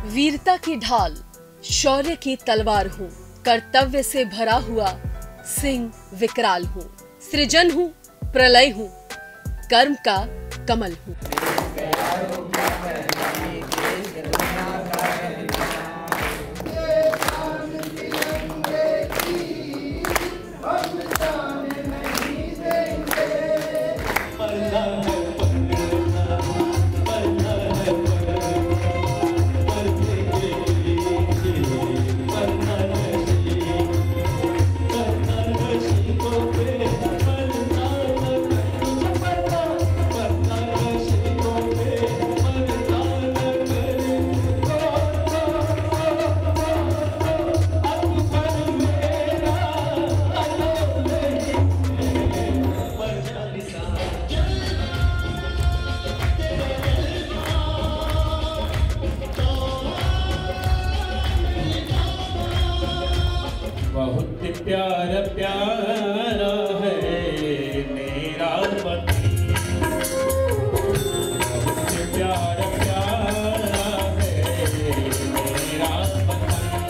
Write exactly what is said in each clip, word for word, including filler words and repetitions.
वीरता की ढाल, शौर्य की तलवार हूँ, कर्तव्य से भरा हुआ सिंह विकराल हूँ, सृजन हूँ, प्रलय हूँ, कर्म का कमल हूँ। बहुत प्यारा प्यारा है मेरा वतन, बहुत प्यारा प्यारा है मेरा वतन।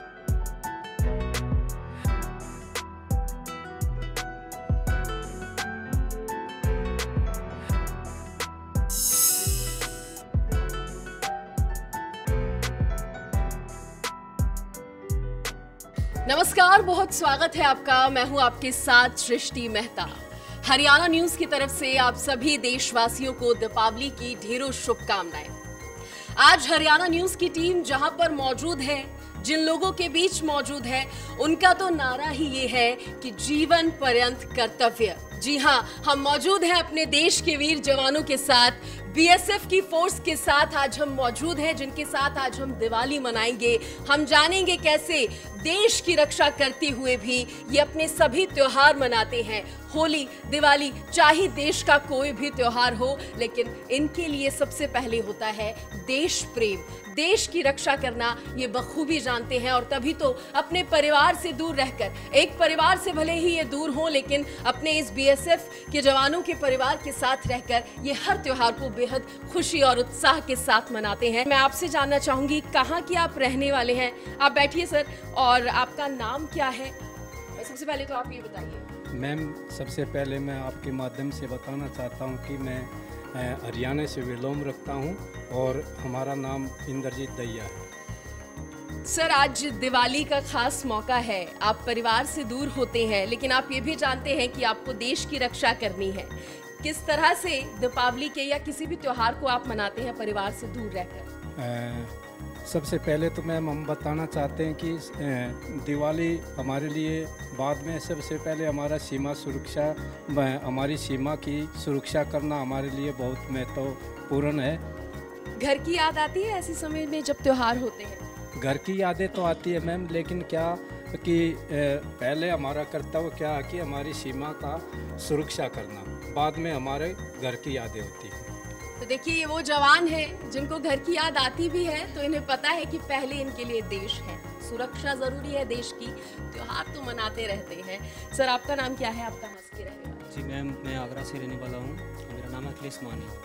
नमस्कार, बहुत स्वागत है आपका। मैं हूं आपके साथ सृष्टि मेहता। हरियाणा न्यूज की तरफ से आप सभी देशवासियों को दीपावली की ढेरों शुभकामनाएं। आज हरियाणा न्यूज की टीम जहां पर मौजूद है, जिन लोगों के बीच मौजूद है, उनका तो नारा ही ये है कि जीवन पर्यंत कर्तव्य। जी हां, हम मौजूद हैं अपने देश के वीर जवानों के साथ, बीएसएफ की फोर्स के साथ आज हम मौजूद हैं, जिनके साथ आज हम दिवाली मनाएंगे। हम जानेंगे कैसे देश की रक्षा करते हुए भी ये अपने सभी त्योहार मनाते हैं। होली, दिवाली, चाहे देश का कोई भी त्योहार हो, लेकिन इनके लिए सबसे पहले होता है देश प्रेम। देश की रक्षा करना ये बखूबी जानते हैं और तभी तो अपने परिवार से दूर रहकर, एक परिवार से भले ही ये दूर हो, लेकिन अपने इस बीएसएफ के जवानों के परिवार के साथ रहकर ये हर त्योहार को बेहद खुशी और उत्साह के साथ मनाते हैं। मैं आपसे जानना चाहूंगी कहाँ की आप रहने वाले हैं। आप बैठिए सर, और आपका नाम क्या है? सबसे पहले तो आप ये बताइए। मैम, सबसे पहले मैं आपके माध्यम से बताना चाहता हूँ कि मैं हरियाणा से विलोम रखता हूँ और हमारा नाम इंद्रजीत दहिया है। सर, आज दिवाली का खास मौका है, आप परिवार से दूर होते हैं, लेकिन आप ये भी जानते हैं कि आपको देश की रक्षा करनी है। किस तरह से दीपावली के या किसी भी त्योहार को आप मनाते हैं परिवार से दूर रहकर? सबसे पहले तो मैम हम बताना चाहते हैं कि दिवाली हमारे लिए, बाद में सबसे पहले हमारा सीमा सुरक्षा, हमारी सीमा की सुरक्षा करना हमारे लिए बहुत महत्वपूर्ण है। घर की याद आती है ऐसे समय में जब त्योहार होते हैं? घर की यादें तो आती है मैम, लेकिन क्या कि पहले हमारा कर्तव्य क्या है कि हमारी सीमा का सुरक्षा करना, बाद में हमारे घर की यादें होती हैं। तो देखिए, ये वो जवान हैं जिनको घर की याद आती भी है, तो इन्हें पता है कि पहले इनके लिए देश है, सुरक्षा जरूरी है देश की। त्योहार तो मनाते रहते हैं। सर, आपका नाम क्या है? आप कहाँ से रहने वाले? जी मैम, मैं आगरा से रहने वाला हूँ। मेरा नाम अखिलेश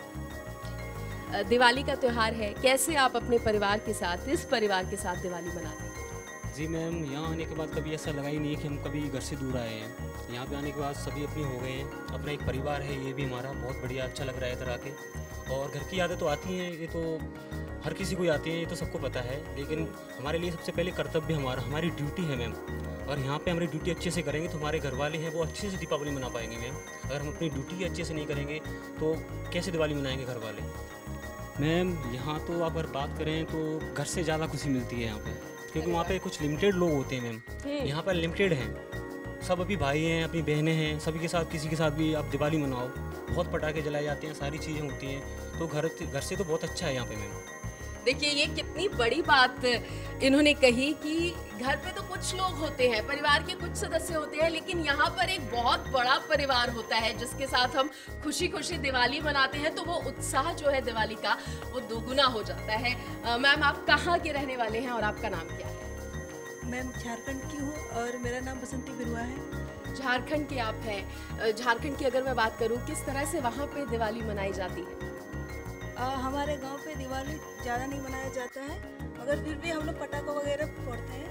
मानी। दिवाली का त्योहार है, कैसे आप अपने परिवार के साथ, इस परिवार के साथ दिवाली मनाते हैं? जी मैम, यहाँ आने के बाद कभी ऐसा लगा ही नहीं है कि हम कभी घर से दूर आए हैं। यहाँ पे आने के बाद सभी अपनी हो गए हैं, अपना एक परिवार है, ये भी हमारा बहुत बढ़िया अच्छा लग रहा है तरह के। और घर की यादें तो आती हैं, ये तो हर किसी को आती हैं, ये तो सबको पता है, लेकिन हमारे लिए सबसे पहले कर्तव्य हमारा, हमारी ड्यूटी है मैम। और यहाँ पे हमारी ड्यूटी अच्छे से करेंगे तो हमारे घर वाले हैं वो अच्छे से दीपावली मना पाएंगे मैम। अगर हम अपनी ड्यूटी अच्छे से नहीं करेंगे तो कैसे दिवाली मनाएंगे घर वाले? मैम, यहाँ तो अगर बात करें तो घर से ज़्यादा खुशी मिलती है यहाँ पे, क्योंकि वहाँ पे कुछ लिमिटेड लोग होते हैं मैम। यहाँ पर लिमिटेड हैं, सब अभी भाई हैं, अपनी बहनें हैं, सभी के साथ, किसी के साथ भी आप दिवाली मनाओ। बहुत पटाखे जलाए जाते हैं, सारी चीज़ें होती हैं, तो घर घर से तो बहुत अच्छा है यहाँ पे मैम। देखिए, ये कितनी बड़ी बात इन्होंने कही कि घर पे तो कुछ लोग होते हैं, परिवार के कुछ सदस्य होते हैं, लेकिन यहाँ पर एक बहुत बड़ा परिवार होता है जिसके साथ हम खुशी खुशी दिवाली मनाते हैं, तो वो उत्साह जो है दिवाली का वो दोगुना हो जाता है। मैम, आप कहाँ के रहने वाले हैं और आपका नाम क्या है? मैं झारखंड की हूँ और मेरा नाम बसंती बिरुआ है। झारखंड के आप हैं। झारखंड की अगर मैं बात करूँ, किस तरह से वहाँ पे दिवाली मनाई जाती है? आ, हमारे गांव पे दिवाली ज़्यादा नहीं मनाया जाता है मगर फिर भी हम लोग पटाखा वगैरह फोड़ते हैं।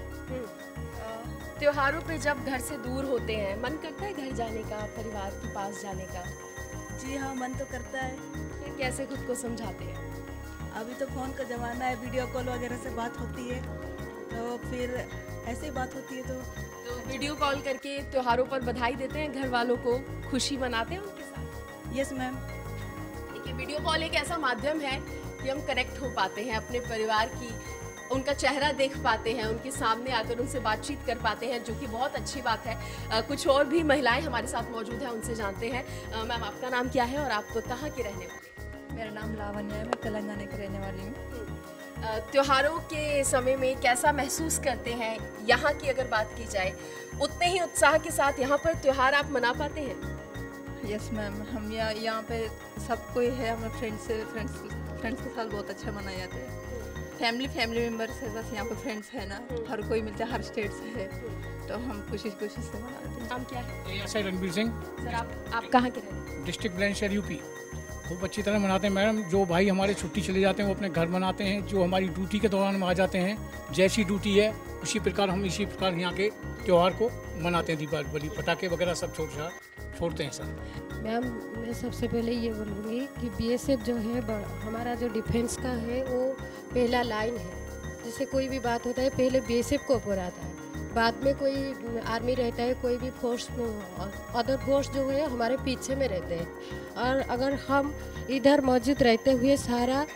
हम्म। त्योहारों पे जब घर से दूर होते हैं मन करता है घर जाने का, परिवार के पास जाने का? जी हाँ, मन तो करता है। फिर कैसे खुद को समझाते हैं? अभी तो फ़ोन का ज़माना है, वीडियो कॉल वगैरह से बात होती है, तो फिर ऐसे ही बात होती है। तो तो वीडियो कॉल करके त्योहारों पर बधाई देते हैं घर वालों को, खुशी मनाते हैं उनके साथ? Yes ma'am. देखिए, वीडियो कॉल एक ऐसा माध्यम है कि हम कनेक्ट हो पाते हैं अपने परिवार की, उनका चेहरा देख पाते हैं, उनके सामने आकर उनसे बातचीत कर पाते हैं, जो कि बहुत अच्छी बात है। आ, कुछ और भी महिलाएं हमारे साथ मौजूद हैं, उनसे जानते हैं। मैम, आपका नाम क्या है और आप कहाँ के रहने वाले हैं? मेरा नाम लावण्या है, मैं तेलंगाना की रहने वाली हूँ। त्योहारों के समय में कैसा महसूस करते हैं? यहाँ की अगर बात की जाए, उतने ही उत्साह के साथ यहाँ पर त्योहार आप मना पाते हैं? यस मैम, हम यहाँ यहाँ पे सब कोई है, हमारे फ्रेंड्स से फ्रेंड्स फ्रेंड्स के साथ बहुत अच्छा मनाया जाता है। फैमिली फैमिली मेम्बर्स है, बस यहाँ पे फ्रेंड्स है ना, हर कोई मिलता है, हर स्टेट से है, तो हम खुशी खुशी से मनाते हैं। नाम क्या है? S I Ranbir Singh, sir आप आप कहाँ के रहने वाले हैं? District Bulandshahr UP. खूब अच्छी तरह मनाते हैं मैडम। जो भाई हमारे छुट्टी चले जाते हैं वो अपने घर मनाते हैं, जो हमारी ड्यूटी के दौरान में आ जाते हैं, जैसी ड्यूटी है उसी प्रकार हम इसी प्रकार यहाँ के त्यौहार को मनाते हैं। दीपावली, पटाखे वगैरह सब छोड़ छोड़ते हैं सर। मैम, मैं सबसे पहले ये बोलूँगी कि बीएसएफ जो है हमारा जो डिफेंस का है वो पहला लाइन है। जैसे कोई भी बात होता है पहले बीएसएफ को ऊपर आता है, बाद में कोई आर्मी रहता है, कोई भी फोर्स अदर फोर्स जो है हमारे पीछे में रहते हैं। और अगर हम इधर मौजूद रहते हुए सारा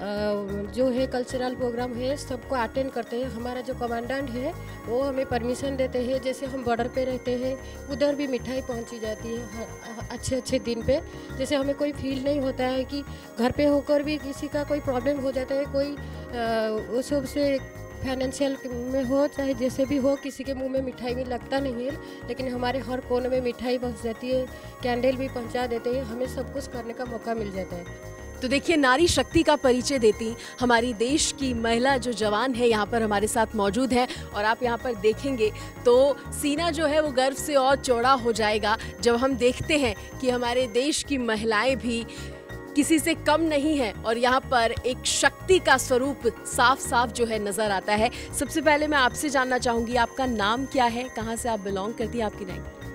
जो है कल्चरल प्रोग्राम है सबको अटेंड करते हैं, हमारा जो कमांडेंट है वो हमें परमिशन देते हैं। जैसे हम बॉर्डर पे रहते हैं उधर भी मिठाई पहुंची जाती है अच्छे अच्छे दिन पे। जैसे हमें कोई फील नहीं होता है कि घर पे होकर भी किसी का कोई प्रॉब्लम हो जाता है, कोई उस सबसे फाइनेंशियल में हो चाहे जैसे भी हो, किसी के मुंह में मिठाई भी लगता नहीं है, लेकिन हमारे हर कोने में मिठाई पहुंच जाती है, कैंडल भी पहुंचा देते हैं, हमें सब कुछ करने का मौका मिल जाता है। तो देखिए, नारी शक्ति का परिचय देती हमारी देश की महिला जो जवान है यहाँ पर हमारे साथ मौजूद है, और आप यहाँ पर देखेंगे तो सीना जो है वो गर्व से और चौड़ा हो जाएगा जब हम देखते हैं कि हमारे देश की महिलाएं भी किसी से कम नहीं है, और यहाँ पर एक शक्ति का स्वरूप साफ साफ जो है नज़र आता है। सबसे पहले मैं आपसे जानना चाहूँगी, आपका नाम क्या है, कहाँ से आप बिलोंग करती हैं, आपकी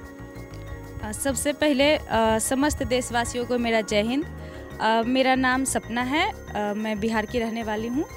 रैंक? सबसे पहले आ, समस्त देशवासियों को मेरा जय हिंद। आ, मेरा नाम सपना है, आ, मैं बिहार की रहने वाली हूँ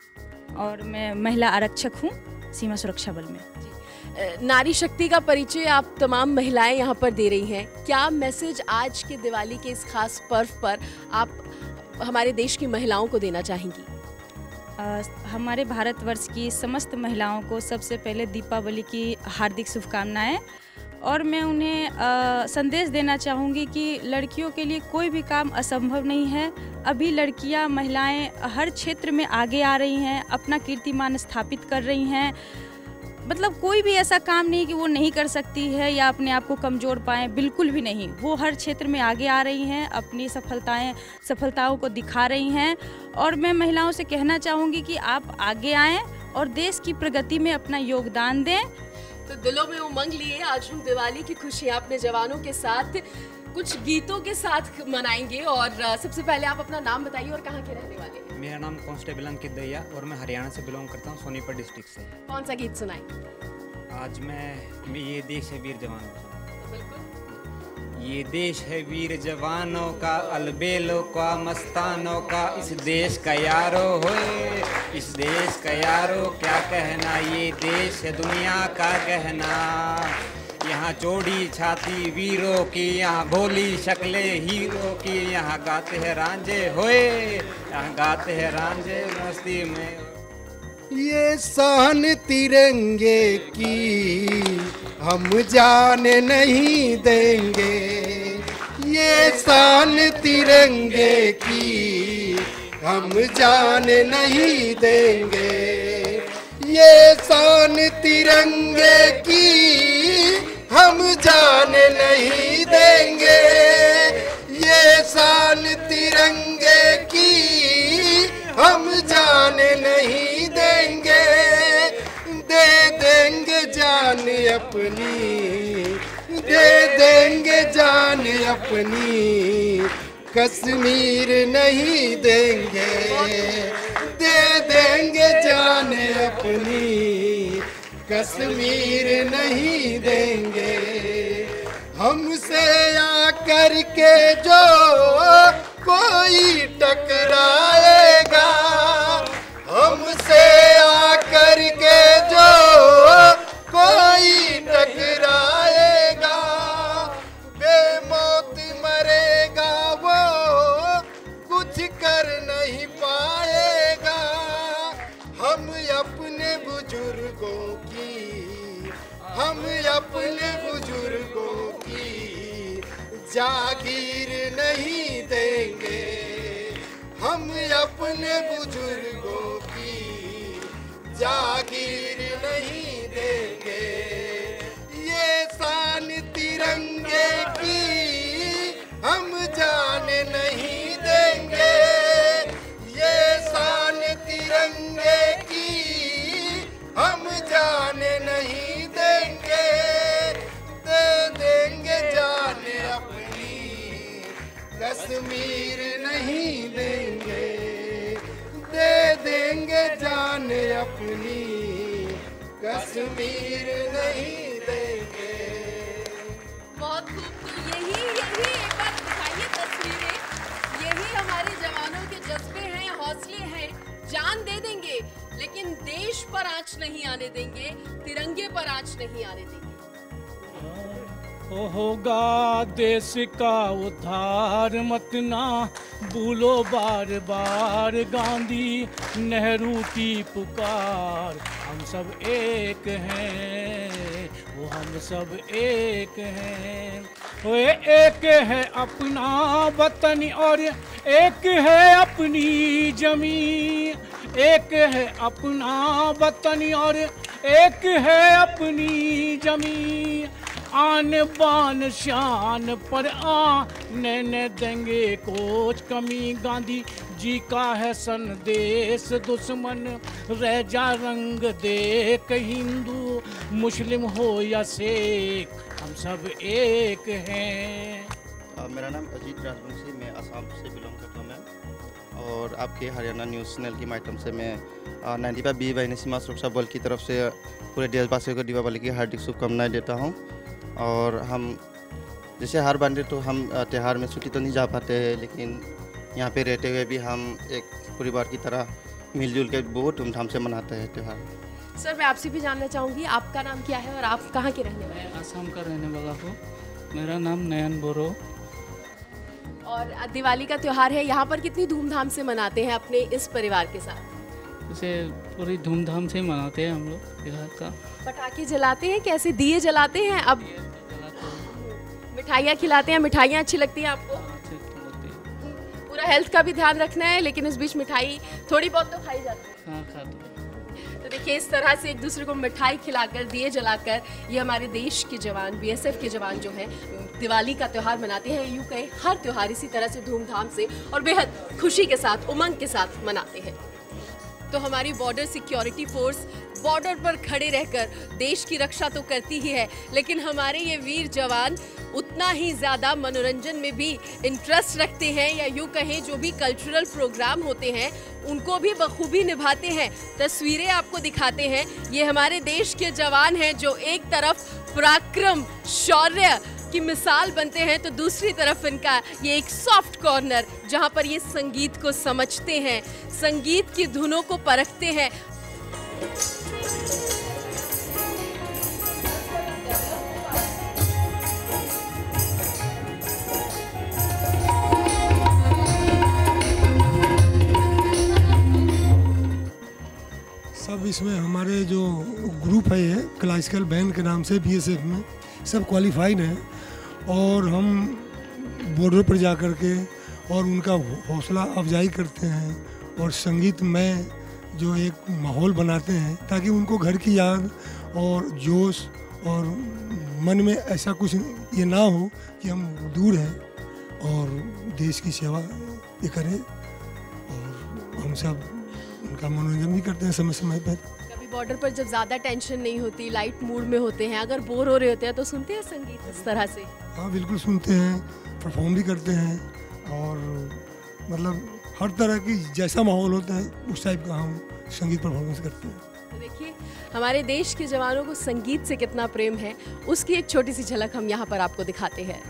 और मैं महिला आरक्षक हूँ सीमा सुरक्षा बल में। नारी शक्ति का परिचय आप तमाम महिलाएं यहाँ पर दे रही हैं। क्या मैसेज आज के दिवाली के इस खास पर्व पर आप हमारे देश की महिलाओं को देना चाहेंगी? आ, हमारे भारतवर्ष की समस्त महिलाओं को सबसे पहले दीपावली की हार्दिक शुभकामनाएं, और मैं उन्हें आ, संदेश देना चाहूँगी कि लड़कियों के लिए कोई भी काम असंभव नहीं है। अभी लड़कियाँ महिलाएं हर क्षेत्र में आगे आ रही हैं, अपना कीर्तिमान स्थापित कर रही हैं। मतलब कोई भी ऐसा काम नहीं कि वो नहीं कर सकती है या अपने आप को कमज़ोर पाएँ, बिल्कुल भी नहीं। वो हर क्षेत्र में आगे आ रही हैं, अपनी सफलताएं सफलताओं को दिखा रही हैं, और मैं महिलाओं से कहना चाहूँगी कि आप आगे आएँ और देश की प्रगति में अपना योगदान दें। तो दिलों में उमंग लिए आज हम दिवाली की खुशियाँ अपने जवानों के साथ कुछ गीतों के साथ मनाएंगे। और सबसे पहले आप अपना नाम बताइए और कहाँ के रहने वाले हैं? मेरा नाम कांस्टेबल अंकित दैया और मैं हरियाणा से बिलोंग करता हूँ, सोनीपत डिस्ट्रिक्ट से। कौन सा गीत सुनाएं? आज मैं, मैं ये देश है वीर जवानों का। बिल्कुल। ये देश है वीर जवानों का, अलबेलों का, मस्तानों का, इस देश का यारो होए, इस देश का यारो क्या कहना, ये देश है दुनिया का गहना। यहाँ चौड़ी छाती वीरों की, यहाँ भोली शक्लें हीरो की, यहाँ गाते हैं रांझे होए, यहाँ गाते हैं रांझे मस्ती में। ये शान तिरंगे की हम जाने नहीं देंगे, ये शान तिरंगे की हम जाने नहीं देंगे, ये शान तिरंगे की हम जाने नहीं देंगे, ये शान तिरंगे की हम जाने नहीं देंगे, दे देंगे जान अपनी, दे देंगे जान अपनी, कश्मीर नहीं देंगे, दे देंगे जान कश्मीर नहीं देंगे। हमसे आकर के जो कोई टकराएगा, हमसे आकर के जो कोई टकराएगा, बेमौत मरेगा वो कुछ कर नहीं पाएगा। हम अपने बुजुर्गों की हम अपने बुजुर्गों की जागीर नहीं देंगे। हम अपने बुजुर्गों की जागीर नहीं देंगे। ये शान तिरंगे की हम जान नहीं देंगे। ये शान तिरंगे की हम जान नहीं देंगे। दे देंगे जान अपनी, कश्मीर नहीं देंगे। दे देंगे जान अपनी, कश्मीर नहीं देंगे। बहुत खूब। तो यही यही एक बार दिखाइए तस्वीरें, यही हमारे जवानों के जज्बे हैं, हौसले हैं। जान दे देंगे लेकिन देश पर आंच नहीं आने देंगे, तिरंगे पर आंच नहीं आने देंगे। होगा देश का उद्धार मत ना भूलो बार बार, गांधी नेहरू की पुकार। हम सब एक हैं, वो हम सब एक हैं। वो एक है अपना वतन और एक है अपनी जमीन। एक है अपना वतन और एक है अपनी जमीन। आन बान शान पर आने न देंगे कुछ कमी। गांधी जी का है संदेश, दुश्मन रह जा रंग देख। हिंदू मुस्लिम हो या सिख, हम सब एक हैं। आ, मेरा नाम अजीत राजवंशी, मैं असम से बिलोंग करता हूँ मैं। और आपके हरियाणा न्यूज़ चैनल के माध्यम से मैं नाइन्टी फाइव बी वाहिनी सीमा सुरक्षा बल की तरफ से पूरे देशवासियों को दीपावली की हार्दिक शुभकामनाएं देता हूँ। और हम जैसे हर बार तो हम त्यौहार में छुट्टी तो नहीं जा पाते हैं, लेकिन यहाँ पे रहते हुए भी हम एक परिवार की तरह मिलजुल के बहुत धूमधाम से मनाते हैं त्यौहार। सर मैं आपसे भी जानना चाहूँगी, आपका नाम क्या है और आप कहाँ के रहने वाले हैं? मैं असम का रहने वाला हूँ, मेरा नाम नयन बोरो। और दिवाली का त्यौहार है, यहाँ पर कितनी धूमधाम से मनाते हैं अपने इस परिवार के साथ? इसे पूरी धूमधाम से मनाते हैं हम लोग त्यौहार का। पटाखे जलाते हैं, कैसे दिए जलाते हैं? अब मिठाइयाँ खिलाते हैं, मिठाइयाँ अच्छी लगती हैं आपको? पूरा हेल्थ का भी ध्यान रखना है, लेकिन उस बीच मिठाई थोड़ी बहुत तो खाई जाती है। हाँ खाते हैं। तो देखिए इस तरह से एक दूसरे को मिठाई खिलाकर, दिए जलाकर ये हमारे देश के जवान, बीएसएफ के जवान जो हैं दिवाली का त्यौहार मनाते हैं। यूँ कहें हर त्यौहार इसी तरह से धूमधाम से और बेहद खुशी के साथ, उमंग के साथ मनाते हैं। तो हमारी बॉर्डर सिक्योरिटी फोर्स बॉर्डर पर खड़े रहकर देश की रक्षा तो करती ही है, लेकिन हमारे ये वीर जवान उतना ही ज़्यादा मनोरंजन में भी इंटरेस्ट रखते हैं, या यूँ कहें जो भी कल्चरल प्रोग्राम होते हैं उनको भी बखूबी निभाते हैं। तस्वीरें आपको दिखाते हैं, ये हमारे देश के जवान हैं जो एक तरफ पराक्रम, शौर्य की मिसाल बनते हैं, तो दूसरी तरफ इनका ये एक सॉफ्ट कॉर्नर जहां पर ये संगीत को समझते हैं, संगीत की धुनों को परखते हैं। सब इसमें हमारे जो ग्रुप है ये क्लासिकल बैंड के नाम से बीएसएफ में सब क्वालिफाइड हैं, और हम बॉर्डर पर जा कर के और उनका हौसला अफजाई करते हैं और संगीत में जो एक माहौल बनाते हैं ताकि उनको घर की याद और जोश और मन में ऐसा कुछ ये ना हो कि हम दूर हैं और देश की सेवा ये करें। और हम सब उनका मनोरंजन भी करते हैं समय समय पर। कभी बॉर्डर पर जब ज़्यादा टेंशन नहीं होती, लाइट मूड में होते हैं, अगर बोर हो रहे होते हैं तो सुनते हैं संगीत इस तरह से? हाँ बिल्कुल सुनते हैं, परफॉर्म भी करते हैं, और मतलब हर तरह की जैसा माहौल होता है उस टाइप का हम संगीत परफॉर्मेंस करते हैं। तो देखिए हमारे देश के जवानों को संगीत से कितना प्रेम है, उसकी एक छोटी सी झलक हम यहाँ पर आपको दिखाते हैं।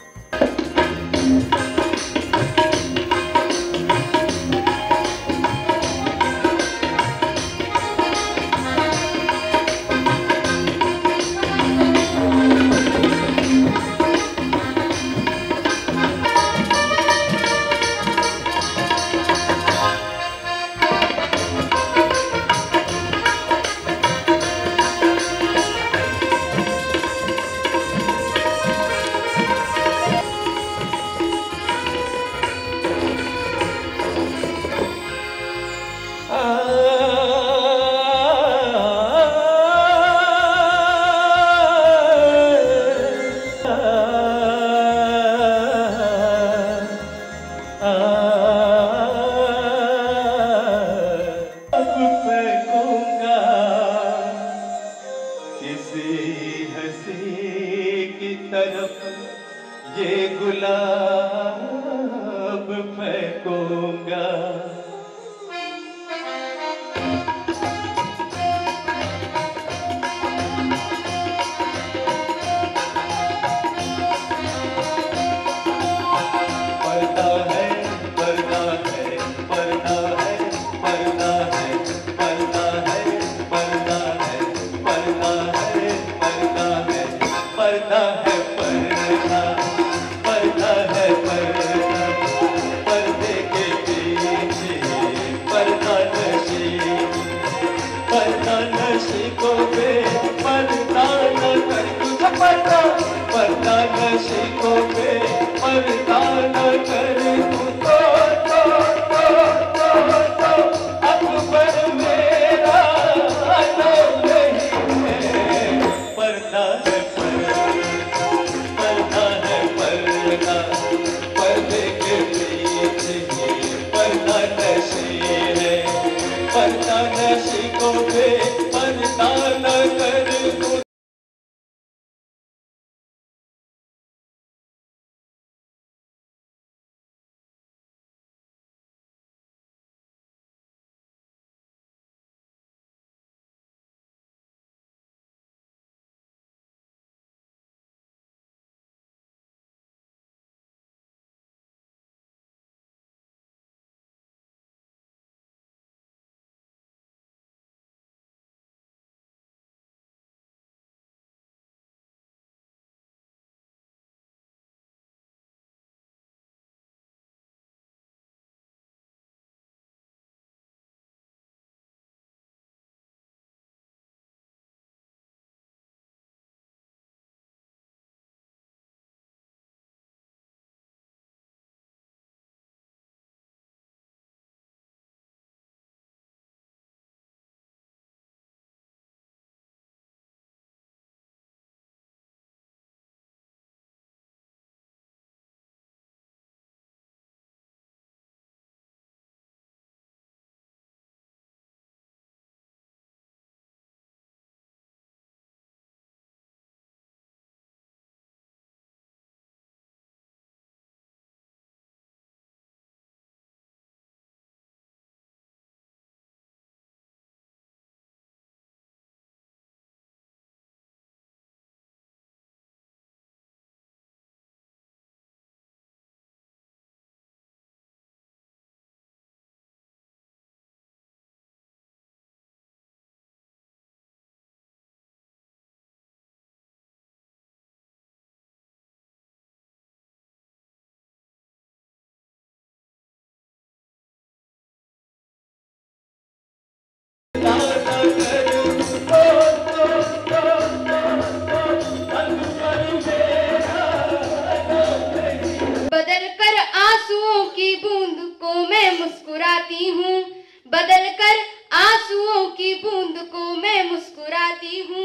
बदल कर आंसुओं की बूंद को मैं मुस्कुराती हूँ, बदल कर आंसुओं की बूंद को मैं मुस्कुराती हूँ,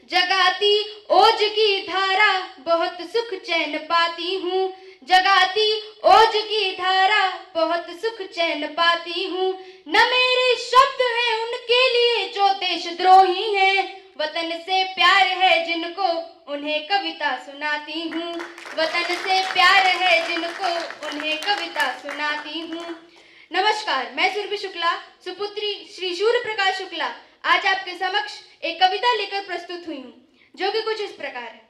जगाती ओज की धारा बहुत सुख चैन पाती हूँ, जगाती ओज की धारा बहुत सुख चैन पाती हूँ। न मेरे शब्द हैं उनके लिए जो देशद्रोही हैं, वतन से प्यार है जिनको उन्हें कविता सुनाती हूँ, वतन से प्यार है जिनको उन्हें कविता सुनाती हूँ। नमस्कार, मैं सुरभि शुक्ला, सुपुत्री श्री सूर्य प्रकाश शुक्ला आज आपके समक्ष एक कविता लेकर प्रस्तुत हुई हूँ, जो कि कुछ इस प्रकार है।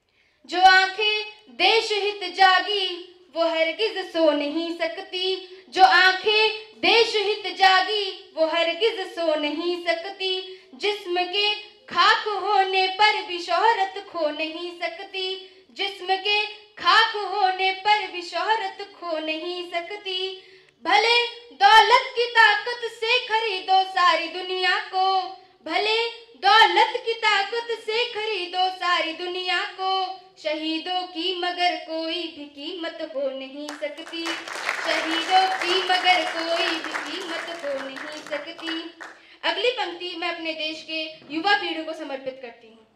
जो आंखें देश हित जागी वो हरगिज सो नहीं सकती, जो आंखें देश हित जागी वो हरगिज सो नहीं सकती, जिस्म के खाक होने पर भी शोहरत खो नहीं सकती, जिस्म के खाक होने पर भी शोहरत खो नहीं सकती। भले दौलत की ताकत से खरीदो सारी दुनिया को, भले दौलत की ताकत से खरीदो सारी दुनिया को, शहीदों की मगर कोई भी कीमत हो नहीं सकती, शहीदों की मगर कोई भी कीमत हो नहीं सकती। अगली पंक्ति मैं अपने देश के युवा पीढ़ी को समर्पित करती हूँ।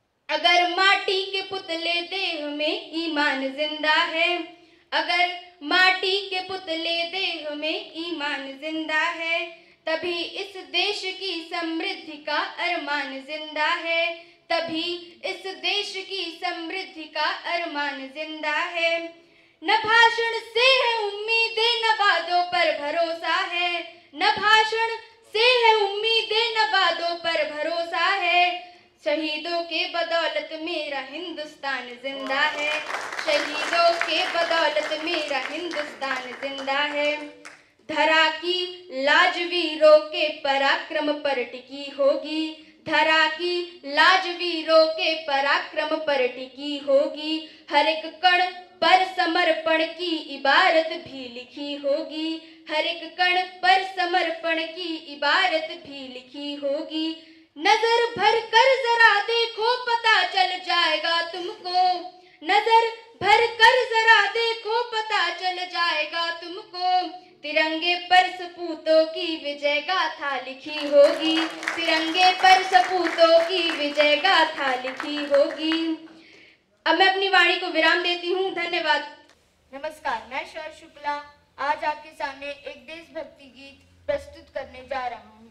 अगर माटी के पुतले देह में ईमान जिंदा है, अगर माटी के पुतले देह में ईमान जिंदा है, तभी इस देश की समृद्धि का अरमान जिंदा है, तभी इस देश की समृद्धि का अरमान जिंदा है। न भाषण से है उम्मीदें न वादों पर भरोसा है, न भाषण से है उम्मीदें न वादों पर भरोसा है, शहीदों के बदौलत मेरा हिंदुस्तान जिंदा है, शहीदों के बदौलत मेरा हिंदुस्तान जिंदा है। धरा की लाज वीरों के पराक्रम पर टिकी होगी, धरा की लाज वीरों के पराक्रम पर टिकी होगी, हर एक कण पर समर्पण की इबारत भी लिखी होगी, हर एक कण पर समर्पण की इबारत भी लिखी होगी। नजर भर कर जरा देखो पता चल जाएगा तुमको, नजर भर कर जरा देखो पता चल जाएगा तुमको, तिरंगे पर सपूतों की विजय गाथा लिखी होगी, तिरंगे पर सपूतों की विजय गाथा लिखी होगी। अब मैं अपनी वाणी को विराम देती हूँ। धन्यवाद। नमस्कार, मैं शर शुक्ला आज आपके सामने एक देशभक्ति गीत प्रस्तुत करने जा रहा हूँ।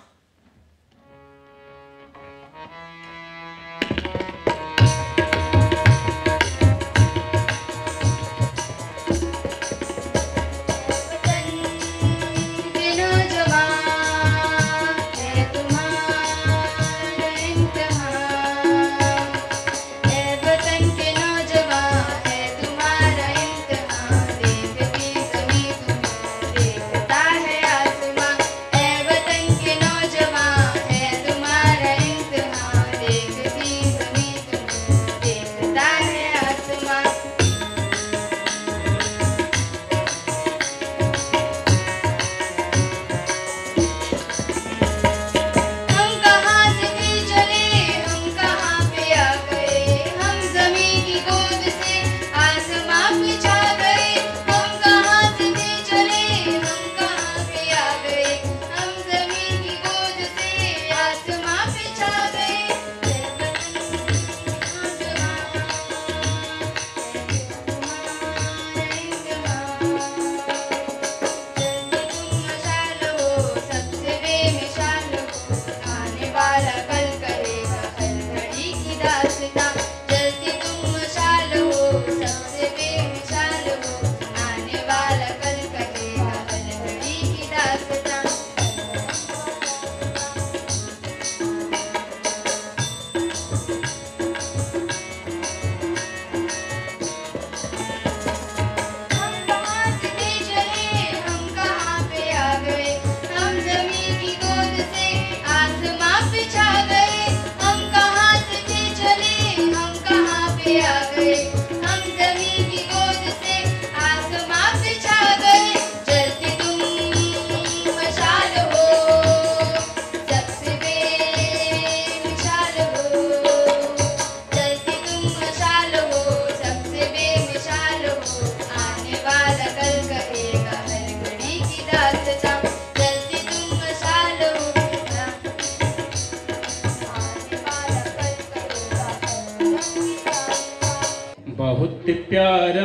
बहुत प्यारा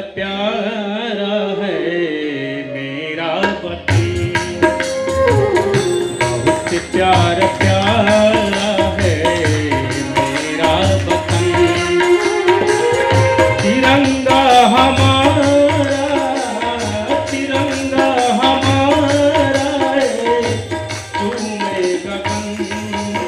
प्यारा है मेरा वतन, बहुत प्यारा प्यारा है मेरा वतन, तिरंगा हमारा तिरंगा हमारा है झूमे गगन,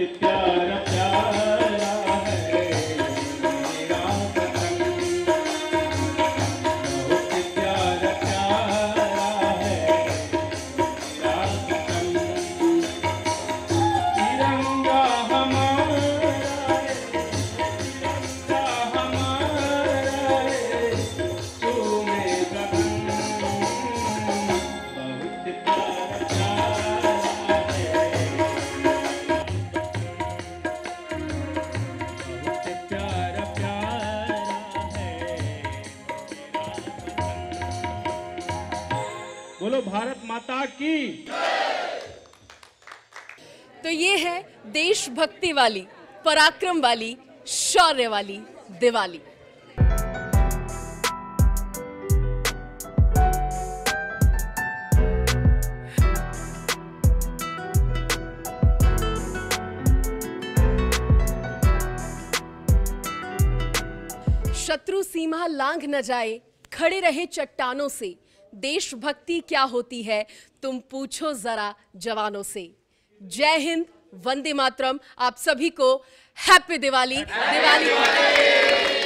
प्यारा प्यारा है मेरा वतन, बहुत प्यारा प्यारा है मेरा वतन। तिरंगा हमारा है, तिरंगा हमारा है, चूमे गगन, बहुत प्यारा प्यारा है, बहुत प्यारा प्यारा है मेरा वतन। बोलो भारत माता की। तो ये है देशभक्ति वाली, पराक्रम वाली, शौर्य वाली दिवाली। शत्रु सीमा लांघ न जाए, खड़े रहे चट्टानों से। देशभक्ति क्या होती है तुम पूछो जरा जवानों से। जय हिंद, वंदे मातरम। आप सभी को हैप्पी दिवाली। दिवाली